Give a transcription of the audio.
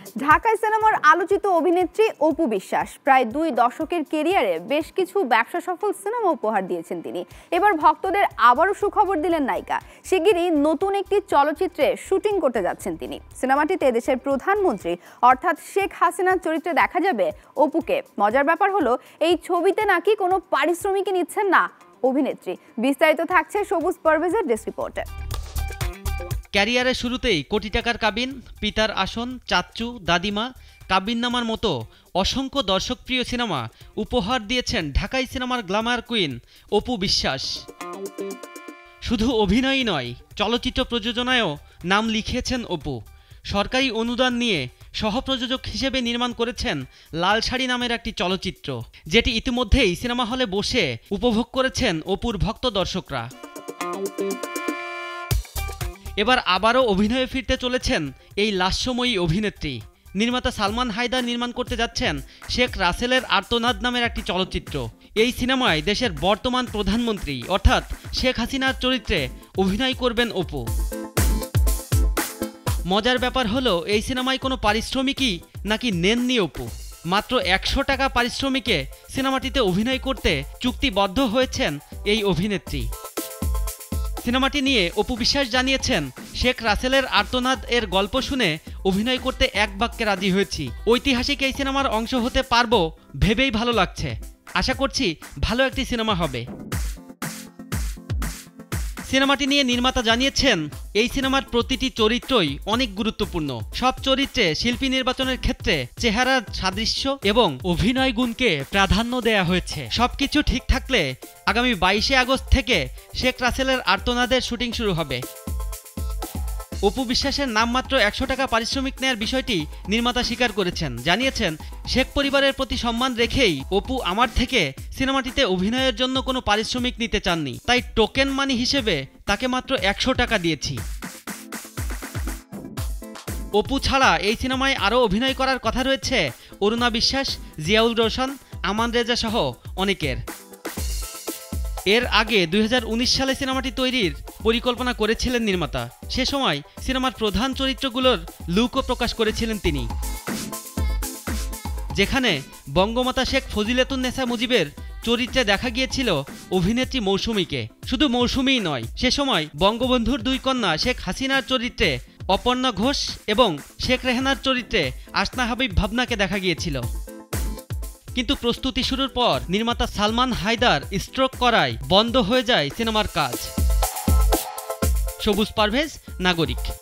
ঢাকাই সিনেমার আলোচিত অভিনেত্রী অপু বিশ্বাস প্রায় 2 দশকের ক্যারিয়ারে বেশ কিছু ব্যবসা সফল সিনেমা উপহার দিয়েছেন তিনি। এবার ভক্তদের আবারও সুখবর দিলেন নায়িকা। শিগগিরই নতুন একটি চলচ্চিত্রে শুটিং করতে যাচ্ছেন তিনি। সিনেমাটিতে দেশের প্রধানমন্ত্রী অর্থাৎ শেখ হাসিনার চরিত্রে দেখা যাবে অপুকে। মজার ব্যাপার হলো এই ছবিতে নাকি কোনো পারিশ্রমিকই নিচ্ছেন না অভিনেত্রী। বিস্তারিত থাকছে সবুজ পারভেজের ডেস্ক রিপোর্টে। ক্যারিয়ারের শুরুতেই কোটি টাকার কাবিন, পিতার আসন, চাচ্চু, দাদিমা, কাবিননামার মতো অসংখ্য দর্শকপ্রিয় সিনেমা উপহার দিয়েছেন ঢাকাই সিনেমার গ্ল্যামার কুইন অপু বিশ্বাস। শুধু অভিনয়ই নয়, চলচ্চিত্র প্রযোজনায়ও নাম লিখিয়েছেন অপু। সরকারি অনুদান নিয়ে সহপ্রযোজক হিসেবে নির্মাণ করেছেন লাল শাড়ি নামের একটি চলচ্চিত্র, যেটি ইতিমধ্যেই সিনেমা হলে বসে উপভোগ করেছেন অপুর ভক্ত দর্শকরা। এবার আবারও অভিনয়ে ফিরতে চলেছেন এই লাস্যময়ী অভিনেত্রী। নির্মাতা সালমান হায়দার নির্মাণ করতে যাচ্ছেন শেখ রাসেলের আর্তনাদ নামের একটি চলচ্চিত্র। এই সিনেমায় দেশের বর্তমান প্রধানমন্ত্রী অর্থাৎ শেখ হাসিনার চরিত্রে অভিনয় করবেন অপু। মজার ব্যাপার হলো এই সিনেমায় কোনো পারিশ্রমিকই নাকি নেননি অপু। মাত্র 100 টাকা পারিশ্রমিকে সিনেমাটিতে অভিনয় করতে চুক্তিবদ্ধ হয়েছেন এই অভিনেত্রী। সিনেমাটি নিয়ে অপু বিশ্বাস জানিয়েছেন, শেখ রাসেলের আর্তনাদ এর গল্প শুনে অভিনয় করতে এক বাক্যে রাজি হয়েছি। ঐতিহাসিক এই সিনেমার অংশ হতে পারবো ভেবেই ভালো লাগছে। আশা করছি ভালো একটি সিনেমা হবে। সিনেমাটি নিয়ে নির্মাতা জানিয়েছেন, এই সিনেমার প্রতিটি চরিত্রই অনেক গুরুত্বপূর্ণ। সব চরিত্রে শিল্পী নির্বাচনের ক্ষেত্রে চেহারার সাদৃশ্য এবং অভিনয় গুণকে প্রাধান্য দেয়া হয়েছে। সবকিছু ঠিক থাকলে আগামী 22শে আগস্ট থেকে শেখ রাসেলের আর্তনাদের শুটিং শুরু হবে। অপু বিশ্বাসের নামমাত্র 100 টাকা পারিশ্রমিক নেয়ার বিষয়টি নির্মাতা স্বীকার করেছেন। জানিয়েছেন, শেখ পরিবারের প্রতি সম্মান রেখেই অপু আমার থেকে সিনেমাটিতে অভিনয়ের জন্য কোনো পারিশ্রমিক নিতে চাননি, তাই টোকেন মানি হিসেবে তাকে মাত্র 100 টাকা দিয়েছি। অপু ছাড়া এই সিনেমায় আরও অভিনয় করার কথা রয়েছে অরুণা বিশ্বাস, জিয়াউল রোশন, আমান রেজা সহ অনেকের। এর আগে 2019 সালে সিনেমাটি তৈরির পরিকল্পনা করেছিলেন নির্মাতা। সে সময় সিনেমার প্রধান চরিত্রগুলোর লুকও প্রকাশ করেছিলেন তিনি, যেখানে বঙ্গমাতা শেখ ফজিলাতুন্নেসা মুজিবের চরিত্রে দেখা গিয়েছিল অভিনেত্রী মৌসুমীকে। শুধু মৌসুমীই নয়, সে সময় বঙ্গবন্ধুর 2 কন্যা শেখ হাসিনার চরিত্রে অপর্ণা ঘোষ এবং শেখ রেহানার চরিত্রে আসনা হাবিব ভাবনাকে দেখা গিয়েছিল। কিন্তু প্রস্তুতি শুরুর পর নির্মাতা সালমান হায়দার স্ট্রোক করায় বন্ধ হয়ে যায় সিনেমার কাজ। সবুজ পারভেজ, নাগরিক।